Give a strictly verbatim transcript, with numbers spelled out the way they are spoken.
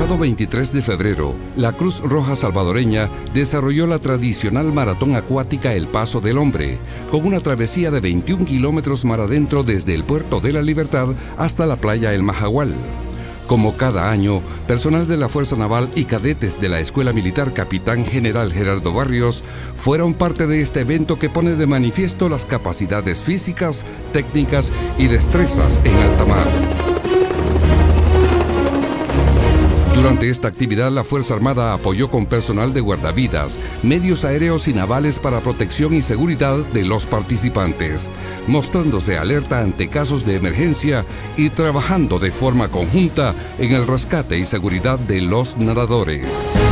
pasado veintitrés de febrero, la Cruz Roja Salvadoreña desarrolló la tradicional maratón acuática El Paso del Hombre, con una travesía de veintiún kilómetros mar adentro desde el Puerto de la Libertad hasta la playa El Majagual. Como cada año, personal de la Fuerza Naval y cadetes de la Escuela Militar Capitán General Gerardo Barrios fueron parte de este evento que pone de manifiesto las capacidades físicas, técnicas y destrezas en alta mar. Durante esta actividad, la Fuerza Armada apoyó con personal de guardavidas, medios aéreos y navales para protección y seguridad de los participantes, mostrándose alerta ante casos de emergencia y trabajando de forma conjunta en el rescate y seguridad de los nadadores.